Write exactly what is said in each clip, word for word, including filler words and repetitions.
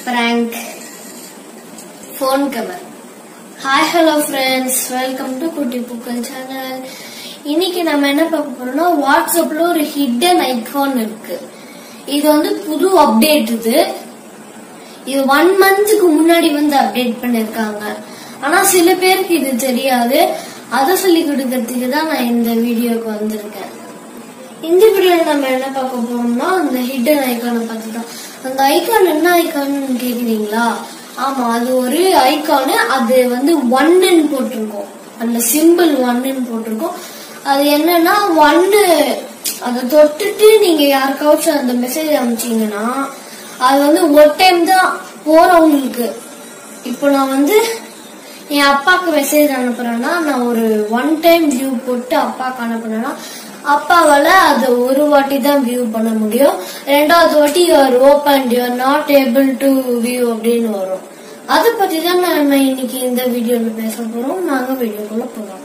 prank phone cover. Hi hello friends, welcome to Kutti Pukal channel. இன்னைக்கு நாம என்ன பார்க்க போறோம்னா வாட்ஸ்அப்ல ஒரு ஹிடன் ஐகான் இருக்கு. இது வந்து புது அப்டேட் இது. இது ஒன் மந்த்க்கு முன்னாடி வந்து அப்டேட் பண்ணிருக்காங்க. ஆனா சில பேருக்கு இது தெரியாது. அத சொல்லி கொடுக்கிறதுக்கு தான் நான் இந்த வீடியோக்கு வந்திருக்கேன். இந்த வீடியோல நம்ம என்ன பார்க்க போறோம்னா அந்த ஹிடன் ஐகானை பத்தி தான். அந்த ஐகான் என்ன ஐகான்னு கேக்குறீங்களா? ஆமா, அது ஒரு ஐகானு. அது வந்து ஒன்னு போட்டிருக்கோம். அந்த சிம்பிள் ஒன்னு போட்டிருக்கோம். அது என்னன்னா ஒன்னு அதை தொட்டுட்டு நீங்க யாருக்காச்சும் அந்த மெசேஜ் அனுப்பிச்சீங்கன்னா அது வந்து ஒரு டைம் தான் போறவங்களுக்கு. இப்போ நான் வந்து என் அப்பாக்கு மெசேஜ் அனுப்புறேன்னா நான் ஒரு ஒன் டைம் வியூ போட்டு அப்பாக்கு அனுப்புனேன்னா அப்பாவால அதை ஒரு வாட்டி தான் வியூ பண்ண முடியும். ரெண்டாவது வாட்டி you are open you are not able to view அப்படின்னு வரும். அதை பத்தி தான் நம்ம இன்னைக்கு இந்த வீடியோல பேச போறோம். நாங்க வீடியோக்குள்ள போறோம்.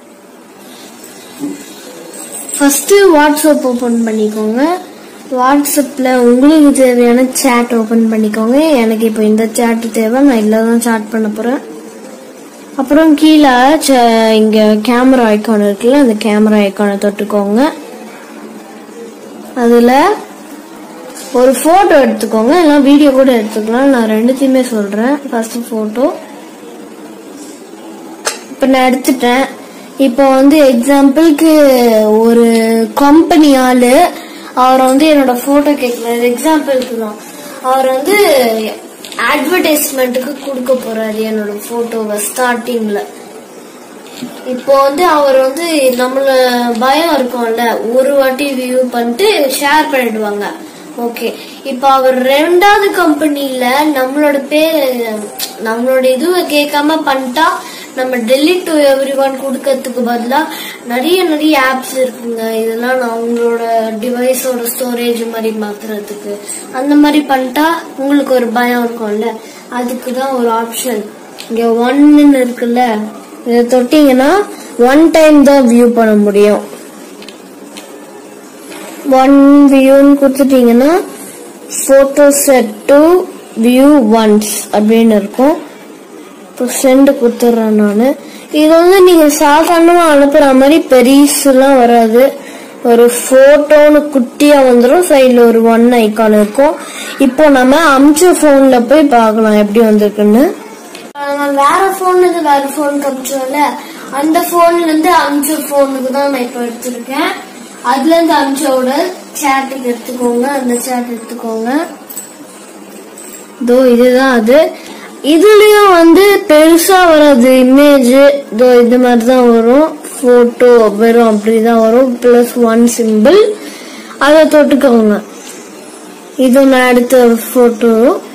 ஃபர்ஸ்ட் வாட்ஸ்அப் ஓபன் பண்ணிக்கோங்க. வாட்ஸ்அப்ல உங்களுக்கு தேவையான சாட் ஓபன் பண்ணிக்கோங்க. எனக்கு இப்போ இந்த சாட் தேவை, நான் இல்லதான் சாட் பண்ண போறேன். அப்புறம் கீழே இங்க கேமரா ஐகான் இருக்குல்ல, அந்த கேமரா ஐகானை தொட்டுக்கோங்க. அதுல ஒரு போட்டோ எடுத்துக்கோங்க, இல்ல வீடியோ கூட எடுத்துக்கலாம். நான் ரெண்டுத்தையுமே சொல்றேன். ஃபர்ஸ்ட் போட்டோ இப்ப நான் எடுத்துட்டேன். இப்போ வந்து எக்ஸாம்பிளுக்கு ஒரு கம்பெனி ஆளு அவர் வந்து என்னோட போட்டோ கேட்கல. எக்ஸாம்பிளுக்கு தான் அவர் வந்து அட்வர்டைஸ்மெண்ட்டுக்கு கொடுக்க போறாரு என்னோட போட்டோவை ஸ்டார்டிங்ல. இப்போ வந்து அவர் வந்து நம்மள பயம் இருக்கும்ல, ஒரு வாட்டி வியூ பண்ணிட்டு ஷேர் பண்ணிடுவாங்க. ஓகே, இப்ப அவர் ரெண்டாவது கம்பெனில நம்மளோட பேர் நம்மளோட இதுவை கேட்காம பண்ணிட்டா நம்ம டெலிட் டு எவ்ரி ஒன் கொடுக்கறதுக்கு பதிலா நிறைய நிறைய ஆப்ஸ் இருக்குங்க. இதெல்லாம் நான் உங்களோட டிவைஸோட ஸ்டோரேஜ் மாதிரி மாத்துறதுக்கு அந்த மாதிரி பண்ணிட்டா உங்களுக்கு ஒரு பயம் இருக்கும்ல, அதுக்குதான் ஒரு ஆப்ஷன் இங்க ஒன்னு இருக்குல்ல. இதை தொட்டீங்கன்னா ஒன் டைம் தான் வியூ பண்ண முடியும். ஒன் வியூன்னு கொடுத்துட்டீங்கன்னா photo set to view once அப்படின்னு இருக்கும். இப்போ சென்ட் கொடுத்துட்றேன் நானு. இது வந்து நீங்க சாதாரணமா அனுப்புற மாதிரி பெருசுலாம் வராது. ஒரு போட்டோன்னு குட்டியா வந்துடும். சைட்ல ஒரு ஒன் ஐகான் இருக்கும். இப்போ நம்ம அமிச்ச போன்ல போய் பார்க்கலாம் எப்படி வந்திருக்குன்னு. வேற போன்ல இருந்து வேற போனுக்கு அமிச்சோம்ல, அந்த போன்ல இருந்து அமிச்ச போனுக்கு தான் நான் இப்ப எடுத்திருக்கேன். அதுல இருந்து அமிச்சோட சேட்டுக்கு எடுத்துக்கோங்க. அந்த சேட் எடுத்துக்கோங்க. இதோ இதுதான் அது. இதுலயும் வந்து பெருசா வராது இமேஜ். இதோ இது மாதிரிதான் வரும். போட்டோ வெறும் அப்படிதான் வரும். பிளஸ் ஒன் சிம்பிள் அதை தொட்டுக்கோங்க. இது நான் எடுத்த போட்டோ.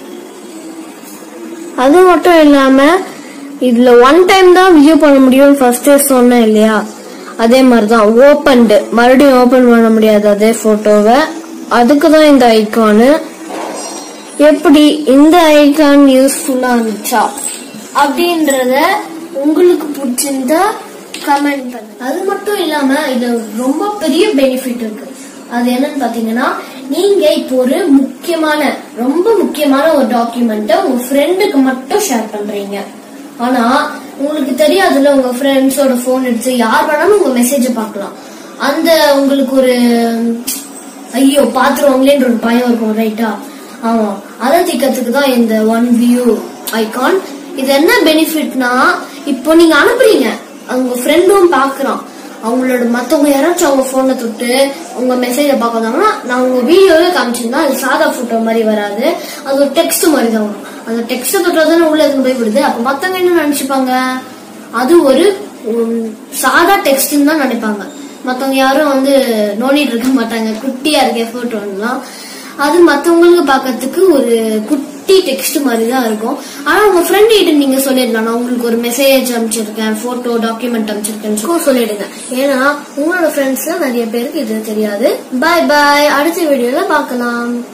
அது மட்டும் இல்லாம இதுல ஒன் டைம் தான் வியூ பண்ண முடியும் ஃபர்ஸ்டே சொன்னேன் இல்லையா, அதே மாதிரிதான் ஓபன்டு மறுபடியும் ஓபன் பண்ண முடியாது அதே போட்டோவை. அதுக்குதான் இந்த ஐகானு. எப்படி இந்த ஐகான் யூஸ்ஃபுல்லா இருந்துச்சா அப்படின்றத உங்களுக்கு பிடிச்சிருந்தா கமெண்ட் பண்ணுங்க. அது மட்டும் இல்லாம இது ரொம்ப பெரிய பெனிஃபிட் இருக்கு. அது என்னன்னு பாத்தீங்கன்னா, நீங்க இப்போ ஒரு முக்கியமான ரொம்ப முக்கியமான ஒரு டாக்குமெண்ட்டை உங்க ஃப்ரெண்டுக்கு மட்டும் ஷேர் பண்றீங்க. ஆனா உங்களுக்கு தெரியாதுல, உங்க ஃப்ரெண்ட்ஸோட போன் எடுத்து யார் வேணாலும் உங்க மெசேஜ பாக்கலாம். அந்த உங்களுக்கு ஒரு ஐயோ பாத்துருவாங்களேன்ற ஒரு பயம் இருக்கும், ரைட்டா? ஆமா, அதை தீக்கிறதுக்கு தான் இந்த ஒன் வியூ ஐகான். இது என்ன பெனிஃபிட்னா, இப்போ நீங்க அனுப்புறீங்க, அவங்க ஃப்ரெண்டும் பாக்குறான். அவங்களோட மத்தவங்க யாராச்சும் அவங்க போனை தொட்டு உங்க மெசேஜ பாக்குறாங்கன்னா, நான் உங்க வீடியோவே காமிச்சிருந்தா அது சாதா போட்டோ மாதிரி வராது, அது ஒரு டெக்ஸ்ட் மாதிரி தான் வரும். அந்த டெக்ஸ்ட் தொட்டாதானே உள்ள இருந்து போய் விடுது. அப்ப மத்தவங்க என்ன நினைச்சுப்பாங்க, அது ஒரு சாதா டெக்ஸ்ட்னு தான் நினைப்பாங்க. மத்தவங்க யாரும் வந்து நோண்டிட்டு இருக்க மாட்டாங்க. குட்டியா இருக்க போட்டோலாம் அது மத்தவங்களுக்கு பாக்கிறதுக்கு ஒரு குட்டி டெக்ஸ்ட் மாதிரி தான் இருக்கும். ஆனா உங்க ஃப்ரெண்ட் கிட்ட நீங்க சொல்லிடலாம், நான் உங்களுக்கு ஒரு மெசேஜ் அனுப்பிச்சிருக்கேன், போட்டோ டாக்குமெண்ட் அனுப்பிச்சிருக்கேன் சொல்லிடுங்க. ஏன்னா உங்களோட ஃப்ரெண்ட்ஸ் நிறைய பேருக்கு இது தெரியாது. பாய் பாய், அடுத்த வீடியோல பாக்கலாம்.